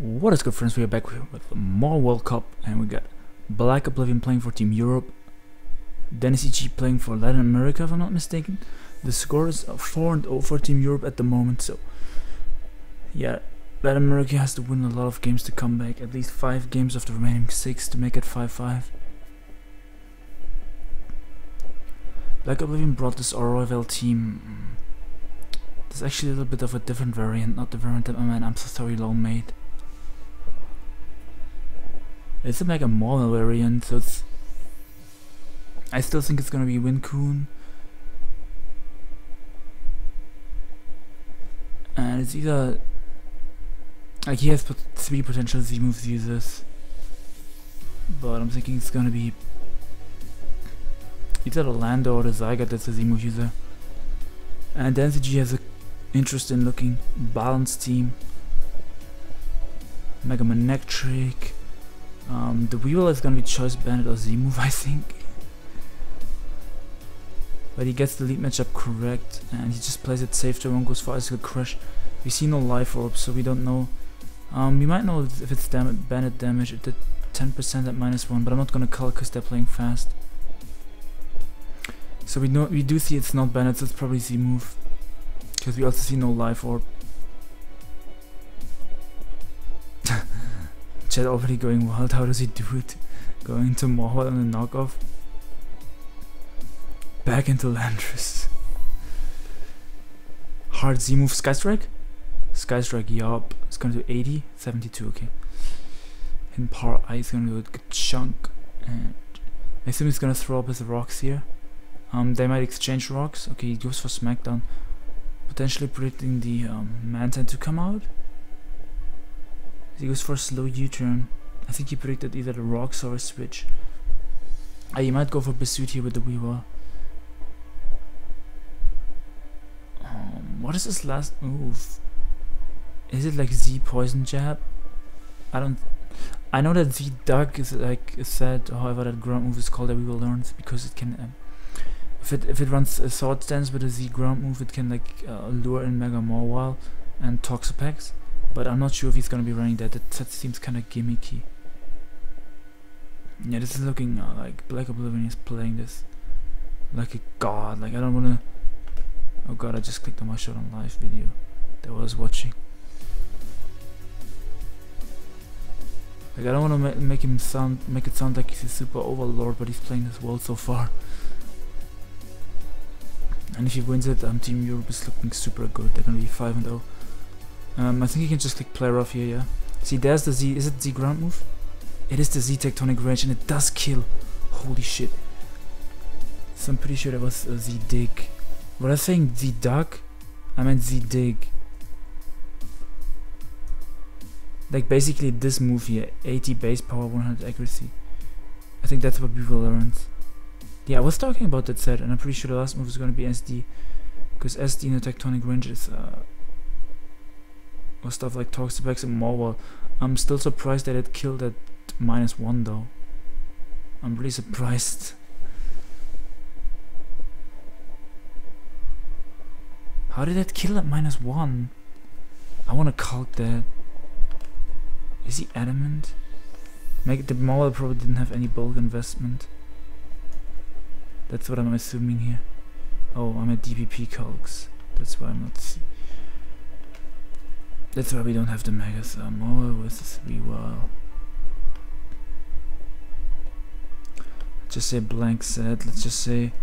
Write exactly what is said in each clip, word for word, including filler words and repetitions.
What is good, friends? We are back with more World Cup, and we got Black Oblivion playing for Team Europe, Dennis E G playing for Latin America, if I'm not mistaken. The score is four and oh for Team Europe at the moment, so yeah, Latin America has to win a lot of games to come back, at least five games of the remaining six to make it five five. Black Oblivion brought this Royal team. There's actually a little bit of a different variant, not the variant that my man I'm so sorry Lone made. It's like a model variant, so it's. I still think it's gonna be Wincun. And it's either. Like, he has pot three potential Z moves users. But I'm thinking it's gonna be. Either the Lando or the Zygarde that's a Z move user. And Dennis E G has an interesting looking balanced team. Mega Manectric. Um, the Weevil is gonna be Choice Bandit or Z move, I think. But he gets the lead matchup correct, and he just plays it safe. Won't go as far as he'll crush. We see no life orb, so we don't know. Um, we might know if it's dam bandit damage. It did ten percent at minus one, but I'm not gonna call it because they're playing fast. So we know we do see it's not bandit, so it's probably Z move, because we also see no life orb. Chat already going wild. How does he do it? Going into Mawile and a knockoff. Back into Landorus. Hard Z move. Sky Strike? Sky Strike, yup. It's gonna do eighty, seventy-two, okay. And Power Eye is gonna do a good chunk. And I assume he's gonna throw up his rocks here. Um, they might exchange rocks. Okay, he goes for Smackdown. Potentially predicting the um, Mantine to come out. He goes for a slow U-turn. I think he predicted either the rocks or a switch. Ah, you might go for Pursuit here with the Weavile. Um, what is his last move? Is it like Z Poison Jab? I don't. I know that Z Duck is like is said. However, that ground move is called that Weavile learns because it can. Um, if it if it runs a Sword Stance with a Z ground move, it can like uh, lure in Mega Mawile and Toxapex. But I'm not sure if he's gonna be running that. That, that seems kind of gimmicky. Yeah, this is looking uh, like Black Oblivion is playing this like a god. Like, I don't wanna. Oh god, I just clicked on my shot on live video that I was watching. Like, I don't wanna ma make him sound, make it sound like he's a super overlord, but he's playing this world so far. And if he wins it, um, Team Europe is looking super good. They're gonna be five and oh. Um, I think you can just click player off here, yeah. See, there's the Z. Is it Z ground move? It is the Z Tectonic Range, and it does kill. Holy shit. So I'm pretty sure that was a Z dig. What I was saying Z duck? I meant Z dig. Like, basically this move here. eighty base power, one hundred accuracy. I think that's what Weevil learns. Yeah, I was talking about that set, and I'm pretty sure the last move is going to be S D. Because S D in the Tectonic Range is... Uh, or stuff like Toxapex and Mawile. I'm still surprised that it killed at minus one though. I'm really surprised. How did that kill at minus one? I wanna calc that. Is he adamant? Make the Mawile probably didn't have any bulk investment. That's what I'm assuming here. Oh, I'm at D P P calcs. That's why I'm not see. That's why we don't have the Megas. Uh, Mawile versus Weavile. Just say blank set. Let's just say.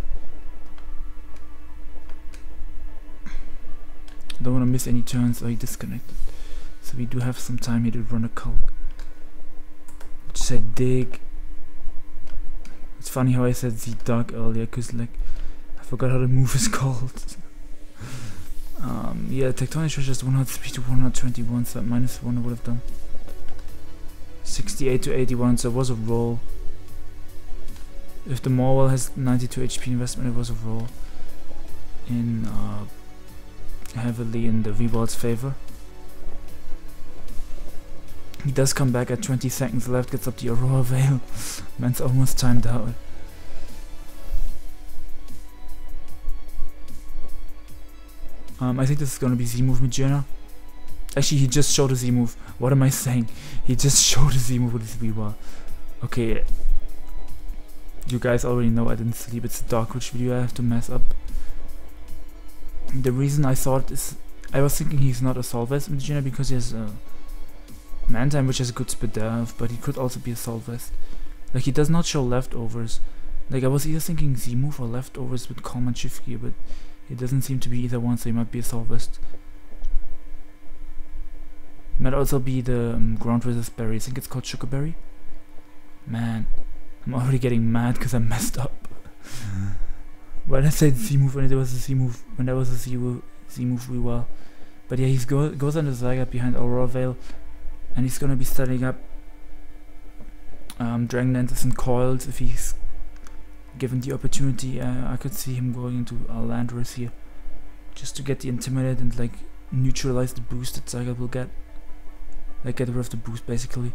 Don't want to miss any turns. Oh, he disconnected. So we do have some time here to run a calc. Just say dig. It's funny how I said Z Duck earlier, cause like I forgot how the move is called. Um, yeah, Tectonic Range is one hundred three to one hundred twenty-one, so at minus one I would have done sixty-eight to eighty-one, so it was a roll. If the Mawile has ninety-two H P investment, it was a roll in uh, heavily in the Weavile's favor. He does come back at twenty seconds left, gets up the Aurora Veil. Man's almost timed out. Um, I think this is gonna be Z move Magearna. Actually, he just showed a Z move. What am I saying? He just showed a Z move with his V-Wall. Okay. You guys already know I didn't sleep. It's a Darkridge video I have to mess up. The reason I thought is... I was thinking he's not a Assault Vest Indigener because he has a Mantine, which has a good speed dive, but he could also be a Assault Vest. Like, he does not show leftovers. Like, I was either thinking Z move or leftovers with Calm and Shift Gear, but it doesn't seem to be either one, so he might be a Assault Vest. Might also be the um, ground resist berry. I think it's called Sugar Berry. Man, I'm already getting mad because I messed up. When I said Z move, when there was a Z move, when there was a Z move, Z move really well. But yeah, he go, goes on the Zygarde behind Aurora Veil, and he's gonna be setting up um, Dragon Dances and Coils if he's given the opportunity. Uh, I could see him going into uh, Landorus here, just to get the Intimidate and like neutralize the boost that Zygarde will get. Like get rid of the boost basically.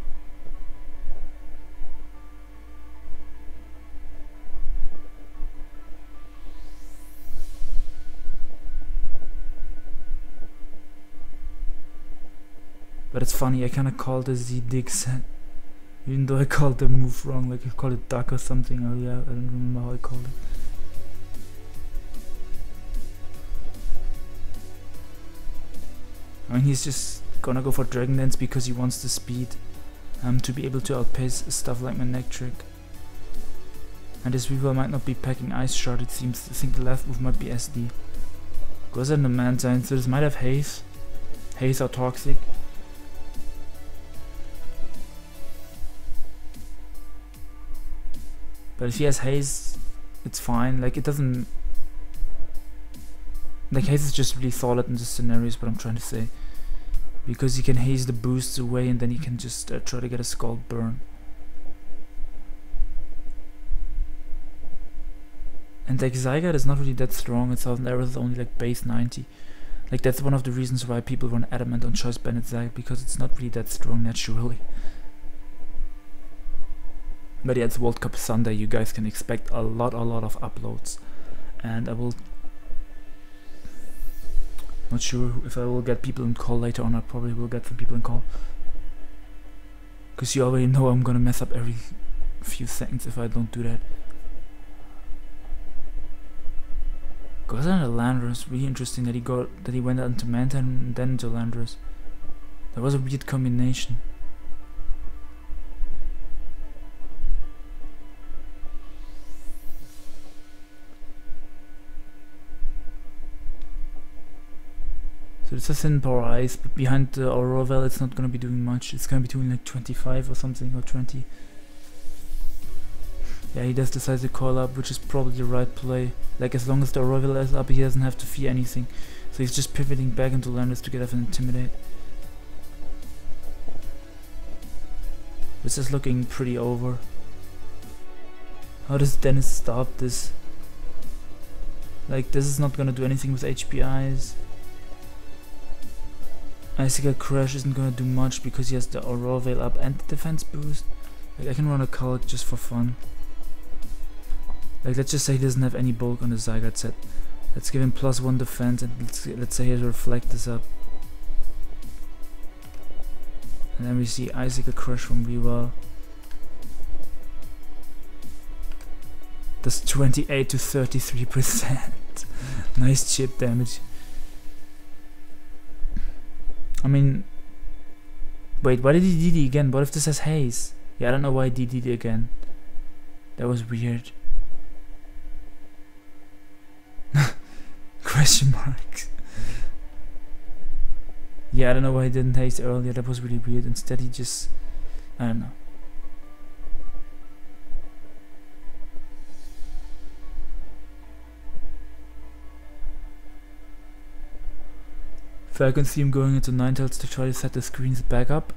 But it's funny, I kinda called the Z-Dig set, even though I called the move wrong, like I called it duck or something earlier, I don't remember how I called it. I mean, he's just gonna go for Dragon Dance because he wants the speed um, to be able to outpace stuff like Manectric. And this Weaver might not be packing Ice Shard, it seems. I think the last move might be S D. Goes in the Mantine, so this might have Haze. Haze or Toxic. But if he has Haze, it's fine. Like, it doesn't... Like, Haze is just really solid in this scenario is what I'm trying to say. Because he can haze the boosts away and then he can just uh, try to get a Scald Burn. And like, Zygarde is not really that strong. Its thousand arrows is only like base ninety. Like, that's one of the reasons why people run Adamant on Choice Banded Zygarde, because it's not really that strong naturally. But yeah, it's World Cup Sunday, you guys can expect a lot, a lot of uploads. And I will... Not sure if I will get people in call later on, I probably will get some people in call. Because you already know I'm gonna mess up every few seconds if I don't do that. Goes on to Landorus, really interesting that he got that he went out into Mantine and then into Landorus. That was a weird combination. So it's a Thin Power Ice, but behind the Aurora Veil it's not gonna be doing much. It's gonna be doing like twenty-five or something, or twenty. Yeah, he does decide to call up, which is probably the right play. Like, as long as the Aurora Veil is up, he doesn't have to fear anything. So he's just pivoting back into Landorus to get off an Intimidate. This is looking pretty over. How does Dennis stop this? Like, this is not gonna do anything with H P Is. Icicle Crash isn't gonna do much because he has the Aurora Veil up and the defense boost. Like, I can run a Culk just for fun. Like, let's just say he doesn't have any bulk on the Zygarde set. Let's give him plus one defense and let's, let's say he has to reflect this up. And then we see Icicle Crush from Weavile. Does twenty-eight to thirty-three percent. Nice chip damage. I mean, wait, why did he D D again? What if this has Haze? Yeah, I don't know why he D D'd again. That was weird. Question marks. Yeah, I don't know why he didn't Haze earlier. That was really weird. Instead he just... I don't know. So I can see him going into Ninetales to try to set the screens back up.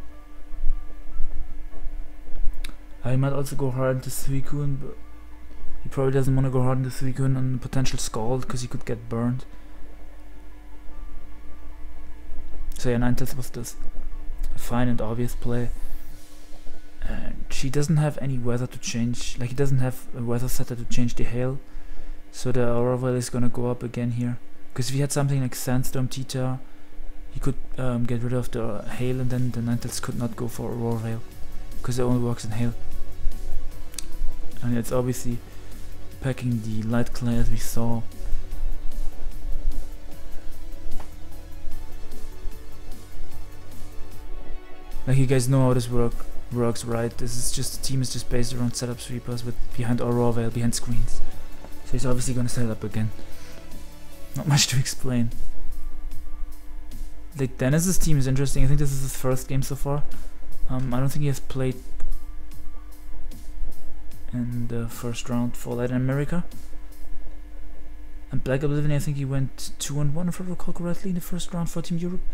I might also go hard into Suicune, but he probably doesn't want to go hard into Suicune on potential Scald because he could get burned. So yeah, Ninetales was just a fine and obvious play. And she doesn't have any weather to change, like he doesn't have a weather setter to change the hail. So the Aurora Veil is gonna go up again here. Because if he had something like Sandstorm T-Tar, he could um, get rid of the hail, and then the Ninetales could not go for Aurora Veil because it only works in hail. And it's obviously packing the light clay as we saw. Like, you guys know how this work works, right? This is just, the team is just based around setup sweepers with behind Aurora Veil, behind screens. So he's obviously gonna set it up again. Not much to explain. Like, Dennis's team is interesting. I think this is his first game so far. Um, I don't think he has played in the first round for Latin America. And Black Oblivion, I think he went two and one if I recall correctly in the first round for Team Europe.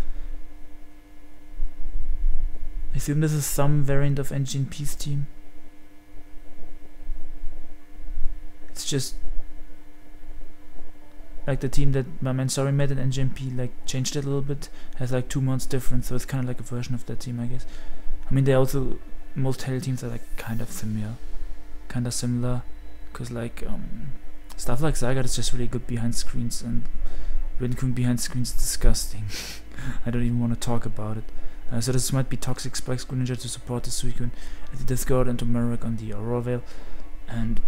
I assume this is some variant of N G N P's team. It's just like the team that my man Sorry met in N G N P, like changed it a little bit, has like two months difference, so it's kind of like a version of that team, I guess. I mean, they also, most Hail teams are like kind of similar, kind of similar, cause like um, stuff like Zygarde is just really good behind screens, and Rincon behind screens is disgusting. I don't even want to talk about it. Uh, so this might be Toxic Spikes Greninja to support the Suicune, the Discord, and to Merrick on the Aurora Veil, and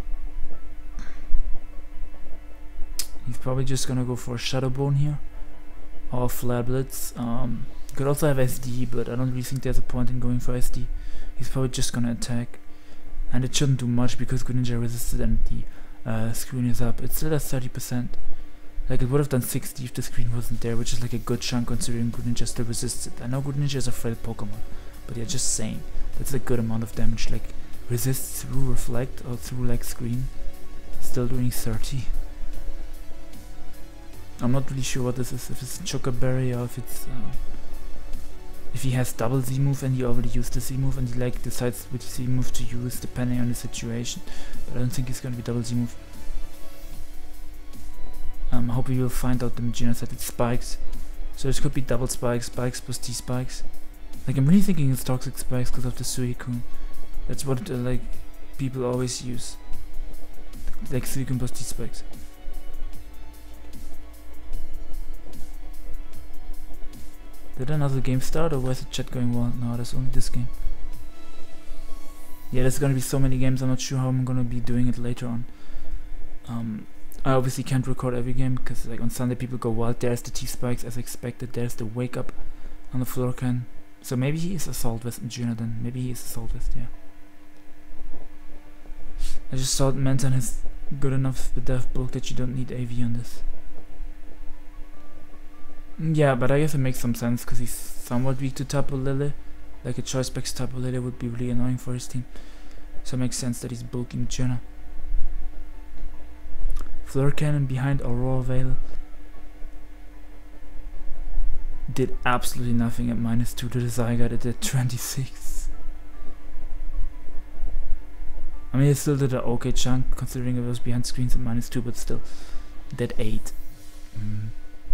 he's probably just gonna go for a Shadow Bone here, or Flare Blitz. Um, could also have S D, but I don't really think there's a point in going for S D. He's probably just gonna attack, and it shouldn't do much because Greninja resisted and the uh, screen is up. It's still at thirty percent. Like, it would have done sixty if the screen wasn't there, which is like a good chunk considering Greninja still resisted. I know Greninja is a frail Pokemon, but yeah, just saying, that's a good amount of damage. Like, resist through Reflect or through like screen, still doing thirty. I'm not really sure what this is, if it's Choco Berry or if it's uh, if he has double Z move and he already used the Z move and he like decides which Z move to use depending on the situation. But I don't think it's gonna be double Z move. Um, I hope we will find out the Magina said it's spikes. So this could be double spikes, spikes plus T spikes. Like, I'm really thinking it's Toxic Spikes because of the Suicune. That's what uh, like people always use. Like Suicune plus T spikes. Did another game start or was the chat going well? No, there's only this game. Yeah, there's gonna be so many games, I'm not sure how I'm gonna be doing it later on. Um, I obviously can't record every game because like on Sunday people go wild. There's the T-Spikes as expected, there's the Wake Up on the Florcan. So maybe he is Assault Vest in Juna then, maybe he is Assault Vest, yeah. I just thought Manton has good enough with Death Bulk that you don't need A V on this. Yeah, but I guess it makes some sense because he's somewhat weak to Tapu Lele. Like a Choice Specs Tapu Lele would be really annoying for his team. So it makes sense that he's bulking Juna. Fleur Cannon behind Aurora Veil did absolutely nothing at minus two to the Zygarde. It did twenty-six. I mean, it still did an okay chunk considering it was behind screens at minus two, but still, it did eight. Mm.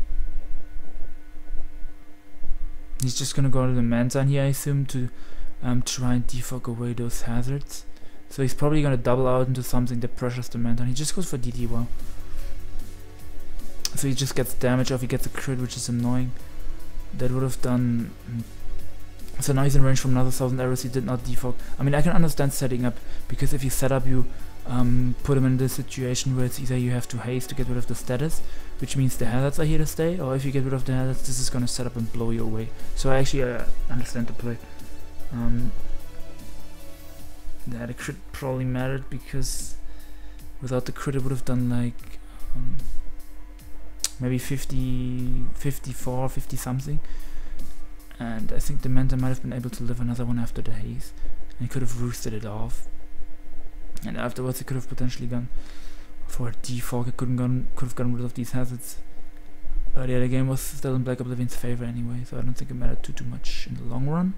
He's just gonna go to the Mantine here, I assume, to um, try and defog away those hazards. So he's probably gonna double out into something that pressures the Mantine. He just goes for D D, wow. So he just gets damage off, he gets a crit, which is annoying. That would have done... So now he's in range from another thousand arrows, he did not defog. I mean, I can understand setting up, because if you set up, you um, put him in this situation where it's either you have to haste to get rid of the status, which means the hazards are here to stay, or if you get rid of the hazards, this is gonna set up and blow you away. So I actually uh, understand the play. Um, yeah, the crit probably mattered, because without the crit it would have done like um, maybe fifty, fifty-four, fifty something. And I think the Manta might have been able to live another one after the haze. And he could have roosted it off. And afterwards he could have potentially gone for a defog. He couldn't gone, could have gotten rid of these hazards. But yeah, the game was still in Black Oblivion's favor anyway, so I don't think it mattered too too much in the long run.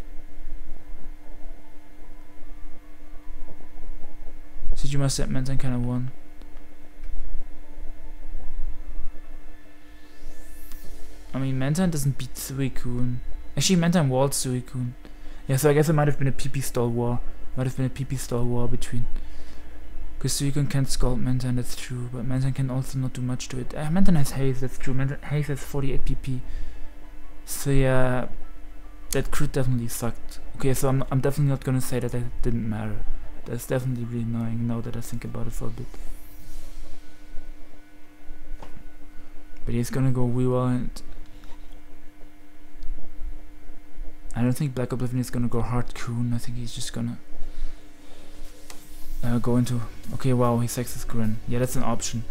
So you must have Mantine kind of won. I mean, Mantine doesn't beat Suicune. Actually, Mantine walled Suicune. Yeah, so I guess it might have been a P P stall war. Might have been a P P stall war between. Because Suicune can't scald Mantine, that's true. But Mantine can also not do much to it. Uh, Mantine has haze, that's true. Mantine, haze has forty-eight P P. So yeah, that crit definitely sucked. Okay, so I'm, I'm definitely not gonna say that it didn't matter. That's definitely really annoying now that I think about it for a bit. But he's gonna go rewind. I don't think Black Oblivion is gonna go hard Coon. I think he's just gonna uh, go into... Okay, wow, he sexes Grin. Yeah, that's an option.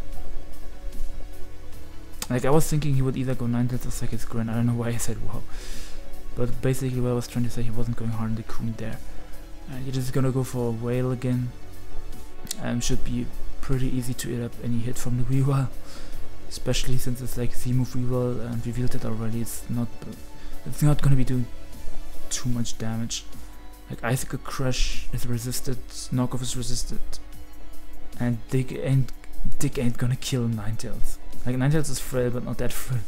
Like, I was thinking he would either go Ninetales or Sex Grin. I don't know why I said wow. But basically what I was trying to say, he wasn't going hard on the Coon there. And you're just gonna go for a Whale again. Um, should be pretty easy to eat up any hit from the reroll. Especially since it's like Z-move reroll and revealed it already. It's not, it's not gonna be doing too much damage. Like Icicle Crush is resisted, Knockoff is resisted, and Dig ain't Dig ain't gonna kill Ninetales. Like Ninetales is frail, but not that frail.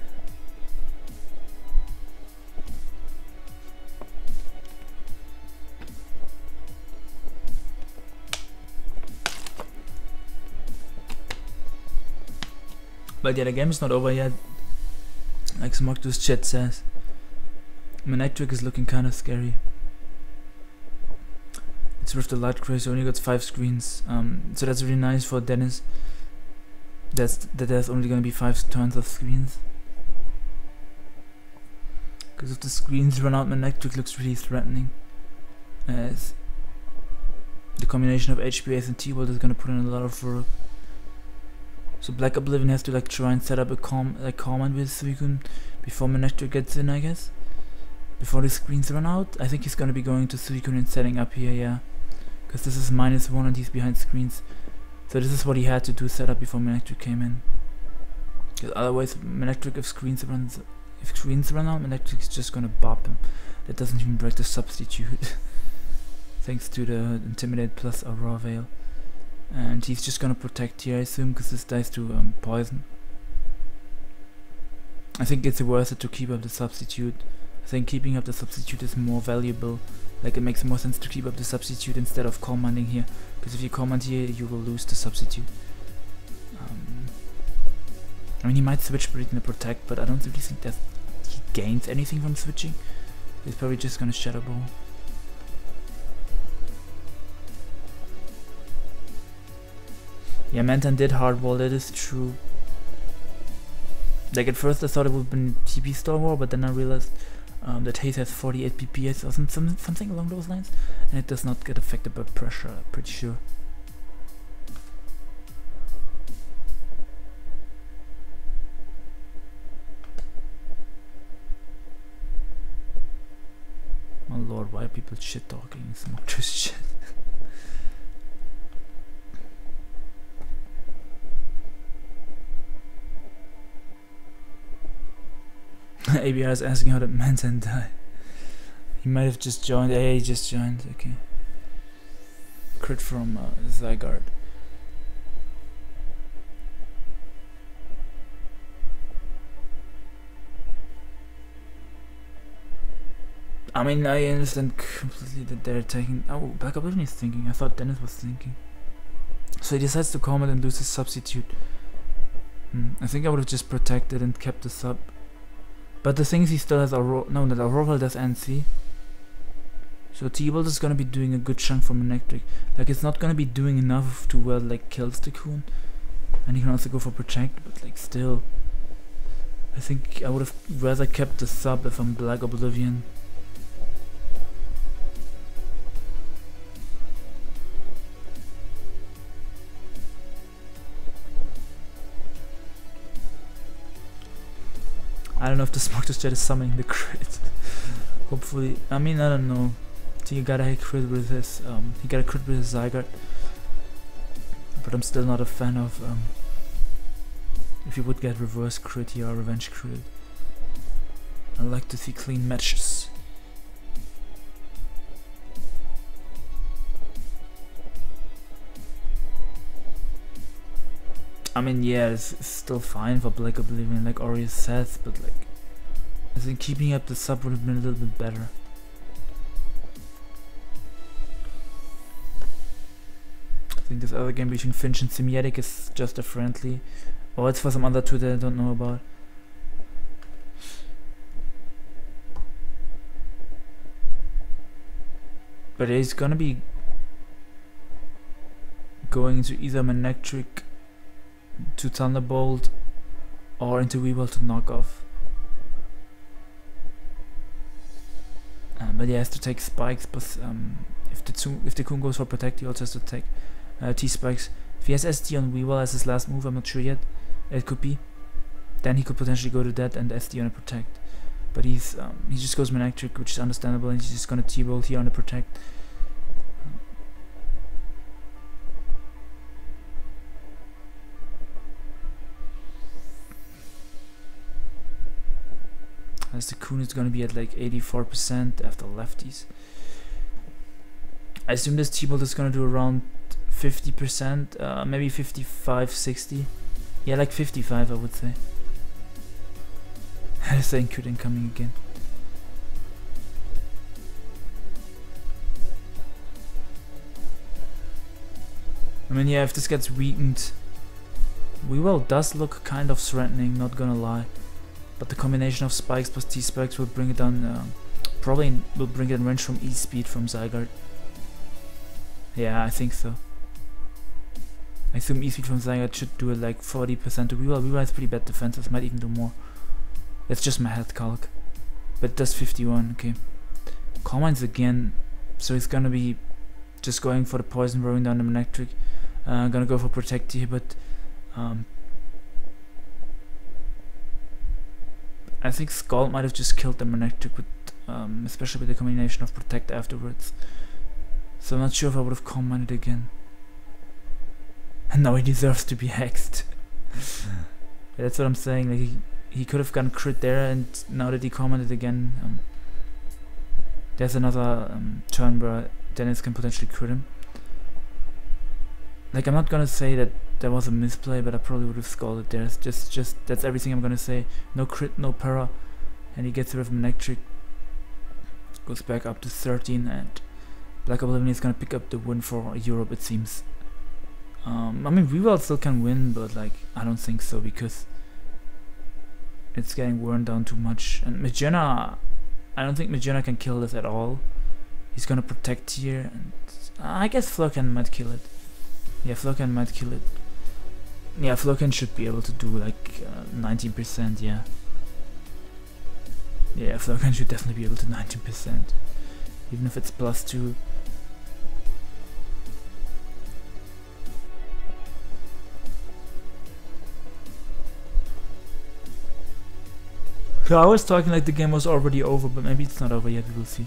But yeah, the game is not over yet. Like Smogto's chat says. Manectric is looking kind of scary. It's with the Light Craze, only got five screens. Um, so that's really nice for Dennis. That's that there's only gonna be five turns of screens. Because if the screens run out, Manectric looks really threatening. As the combination of H P S and T-Bolt is gonna put in a lot of work. So Black Oblivion has to like try and set up a com like command with Suicune before Manectric gets in, I guess. Before the screens run out. I think he's gonna be going to Suicune and setting up here, yeah. Because this is minus one and he's behind screens. So this is what he had to do, set up before Manectric came in. Because otherwise Manectric, if screens runs if screens run out, Manectric is just gonna bop him. That doesn't even break the substitute. Thanks to the Intimidate plus Aurora Veil. And he's just gonna protect here, I assume, because this dies to um, poison. I think it's worth it to keep up the substitute. I think keeping up the substitute is more valuable. Like, it makes more sense to keep up the substitute instead of commanding here. Because if you command here, you will lose the substitute. Um, I mean, he might switch between the protect, but I don't really think that he gains anything from switching. He's probably just gonna Shadow Ball. Yeah, Mantan did hardball, that is true. Like, at first I thought it would have been T P Star War, but then I realized um, that Haze has forty-eight P P S or some, some, something along those lines, and it does not get affected by pressure, I'm pretty sure. Oh lord, why are people shit talking? Smogto's shit. A B R is asking how did Mantan die. He might have just joined. Yeah, he just joined. Okay. Crit from uh, Zygarde. I mean, I understand completely that they're taking. Oh, Black Oblivion is thinking. I thought Dennis was thinking. So he decides to comment and lose his substitute. Hmm. I think I would have just protected and kept the sub. But the thing is, he still has Aurora. No, that Aurora does N C. So T-Bolt is gonna be doing a good chunk from Manectric. Like, it's not gonna be doing enough to well like kills the Coon. And he can also go for protect, but like still. I think I would have rather kept the sub if I'm Black Oblivion. I don't know if the Smogto's Jet is summoning the crit. Hopefully, I mean, I don't know. So he got a crit with his, um, he got a crit with his Zygarde. But I'm still not a fan of, um, if you would get reverse crit here or revenge crit. I like to see clean matches. I mean, yeah, it's, it's still fine for Black Oblivion, like Ori says, but like, I think keeping up the sub would have been a little bit better. I think this other game between Finch and Simiatic is just a friendly, or it's for some other two that I don't know about. But he's gonna be going into either Manectric to Thunderbolt or into Weavile to knock off. Um, but he has to take spikes, but um, if the two, if the Kun goes for protect, he also has to take uh, T-spikes. If he has S D on Weavile as his last move, I'm not sure yet. It could be. Then he could potentially go to that and S D on a protect. But he's um, he just goes Manectric, which is understandable, and he's just gonna T-bolt here on a protect. As the Kun is gonna be at like eighty-four percent after lefties. I assume this T-bolt is gonna do around fifty percent, uh, maybe fifty-five, sixty. Yeah, like fifty-five, I would say. Saying Crit incoming again. I mean, yeah, if this gets weakened, Weavile does look kind of threatening, not gonna lie. But the combination of spikes plus T-spikes will bring it down, uh, probably will bring it in range from E-speed from Zygarde. Yeah, I think so. I assume E-speed from Zygarde should do it like forty percent to Weavile. Weavile has pretty bad defenses, might even do more. That's just my head calc. But it does fifty-one, okay. Calm Minds again, so he's gonna be just going for the poison, rolling down the Manectric. Uh, gonna go for protect here, but um, I think Scald might have just killed the Manectric, with, um, especially with the combination of protect afterwards. So I'm not sure if I would have Calm Minded again. And now he deserves to be hexed. That's what I'm saying. Like he, he could have gone crit there, and now that he commented again, um, there's another um, turn where Dennis can potentially crit him. Like, I'm not gonna say that there was a misplay, but I probably would have scalded there. It's just, just that's everything I'm gonna say. No crit, no para, and he gets rid of Manectric. Goes back up to thirteen, and Black Oblivion is gonna pick up the win for Europe, it seems. Um, I mean, Weavile still can win, but like, I don't think so, because it's getting worn down too much. And Magearna, I don't think Magearna can kill this at all. He's gonna protect here, and uh, I guess Flurken might kill it. Yeah, Flurken might kill it. Yeah, Flurken should be able to do like uh, nineteen percent, yeah. Yeah, Flurken should definitely be able to nineteen percent. Even if it's plus two. So I was talking like the game was already over, but maybe it's not over yet, we will see.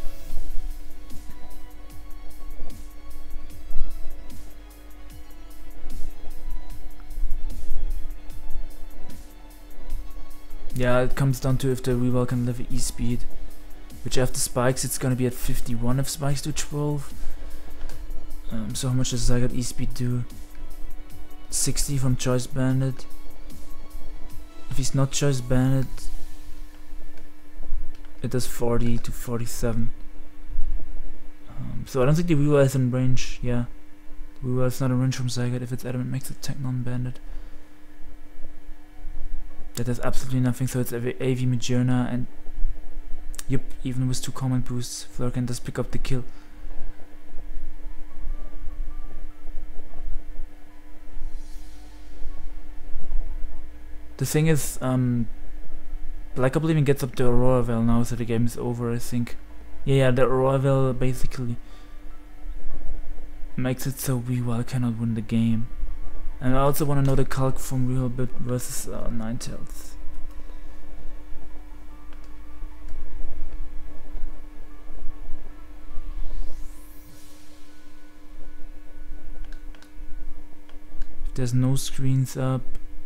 Yeah, it comes down to if the Weavile can live E-speed, which after spikes it's gonna be at fifty-one if spikes do twelve. Um, so how much does Zygarde E-speed do? sixty from Choice Bandit. If he's not Choice Bandit, it does forty to forty-seven. Um, so I don't think the Weavile is in range. Yeah, the Weavile is not in range from Zygarde if it's adamant makes it tech non-bandit. That does absolutely nothing, so it's A V Magearna, and yep, even with two comment boosts, Flurken does pick up the kill. The thing is, um, Black Oblivion gets up the Aurora Veil now, so the game is over, I think. Yeah, yeah, the Aurora Veil basically makes it so Weavile cannot win the game. And I also want to know the calc from Weavile versus uh, Ninetales. There's no screens up.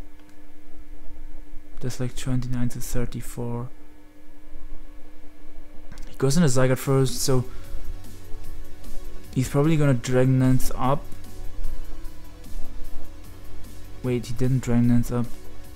There's like twenty-nine to thirty-four. He goes in a Zygarde first, so he's probably gonna Dragon Dance up. Wait, he didn't Dragon Dance up.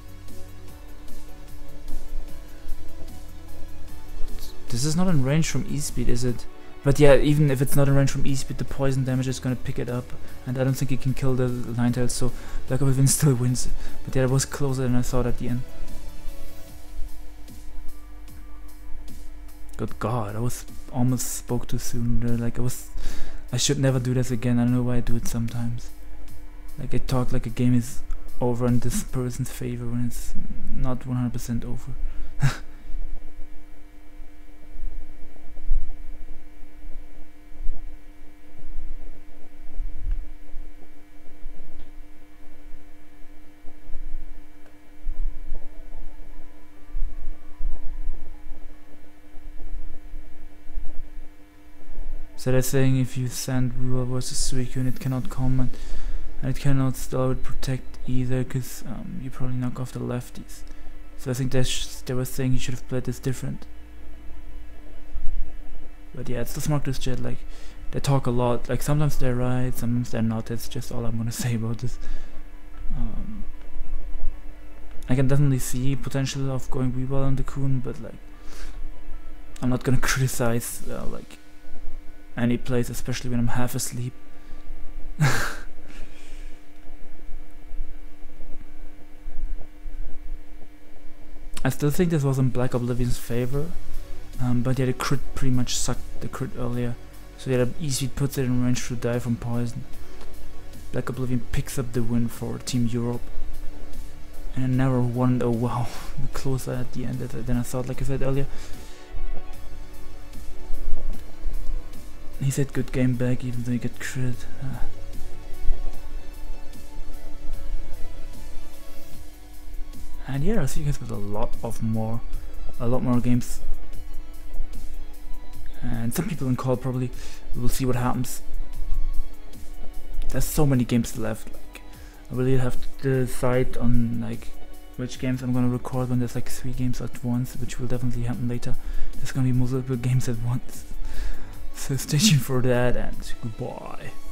This is not in range from E-speed, is it? But yeah, even if it's not in range from E-speed, the poison damage is gonna pick it up, and I don't think he can kill the Ninetales, so Black Oblivion still wins. But yeah, it was closer than I thought at the end. Good God, I was almost spoke too soon. There, like I was, I should never do this again. I don't know why I do it sometimes. Like I talk like a game is over in this person's favor when it's not one hundred percent over. So they're saying if you send Weaver versus Suicune, it cannot comment, and it cannot still with protect either, because um, you probably knock off the lefties. So I think they, sh they were saying you should have played this different. But yeah, it's the smartest jet. Like they talk a lot. Like sometimes they're right, sometimes they're not. That's just all I'm gonna say about this. Um, I can definitely see potential of going Weavile on the Coon, but like I'm not gonna criticize uh, like any place, especially when I'm half asleep. I still think this was in Black Oblivion's favor, um, but yeah, the crit pretty much sucked the crit earlier. So yeah, the E-Speed puts it in range to die from poison. Black Oblivion picks up the win for Team Europe. And I never won. Oh wow, closer at the end than I thought, like I said earlier. He said good game back even though you get crit. Uh. And yeah, I'll see you guys with a lot of more, a lot more games. And some people in call probably, we'll see what happens. There's so many games left. Like, I really have to decide on like which games I'm gonna record when there's like three games at once, which will definitely happen later. There's gonna be multiple games at once. So stay tuned for that, and goodbye.